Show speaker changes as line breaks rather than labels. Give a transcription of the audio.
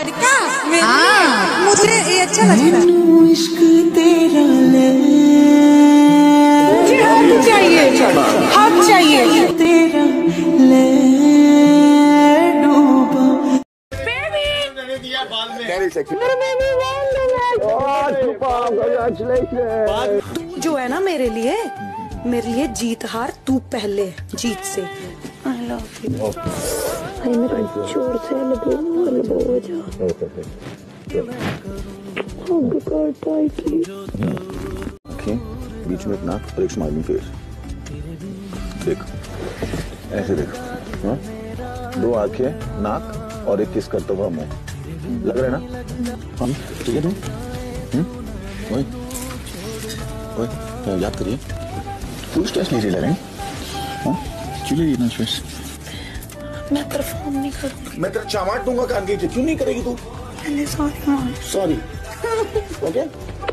हाँ, मुझे ये अच्छा लगता है।
इश्क तेरा
मुझे हक चाहिए, हक चाहिए।
तेरा ले डूबा।
तू जो है ना मेरे लिए जीत हार तू पहले जीत से। I love you. मेरा जोर से लबो हो जा।
आँखें बीच में अपना और एक स्माइलिंग फेस। देख, ऐसे देख। हाँ? 2 आंखें, नाक और एक किस करता हुआ मुंह। लग रहा है ना? हम ठीक है तुम? ओए, ओए, याद करिए। फुल स्ट्रेस लीजिए ले रहे हैं। हाँ? चलिए इतना स्ट्रेस।
मैं परफॉर्म नहीं करूँगी।
मैं तेरा चामाट दूंगा कान के। क्यों नहीं करेगी तू?
पहले सॉरी।
सॉरी। ओके?